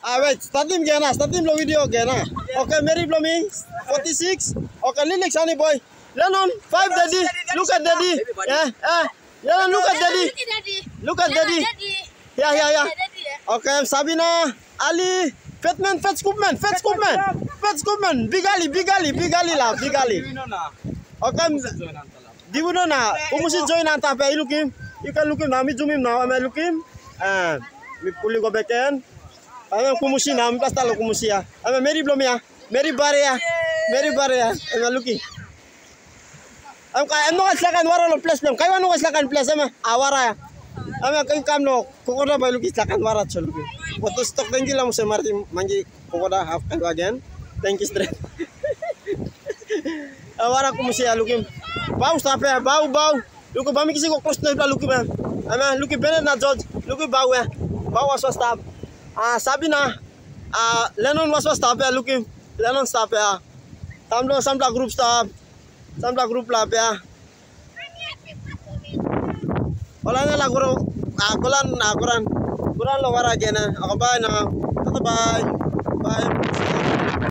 Wait, start him again. Start him the video again. Okay, Mary Blooming, 46. Okay, Lily Sunny boy. Lennon, 5 daddy. Look at daddy. Yeah. Lennon, look at daddy. Look at daddy. Yeah. Okay, Sabina, Ali, Fatman, Fat Scoopman. Big Ali lah, Big Ali. Okay, Dibuno na. Kumusi join anta pe look him. You can look him now. Me zoom him now. I look him. Me pull go back in. I kumusi na. Me pasta lo kumusi ya. I Mary Bloom ya. Mary Bare ya. I looking. I'm not silakan wara lo place Bloom. Kayo ano silakan place awara ya. Kayo kam lo. Kokoda ba luki silakan wara chalo. Foto stock dengi lah musim marti manji kokoda half kayo again. Thank you straight. Awara kumusi ya looking. Bau stop ya, bau. Luki bami kisi ko cross na luki ba. Luki benet na George. Luki bau ya. Bau was stop. Sabina. Lennon was stop ya luki. Lennon stop ya. Samla group stop. Samla group lah ya. Olanya lah guru. Kuran lo wara gena. Ako bye na. Bye.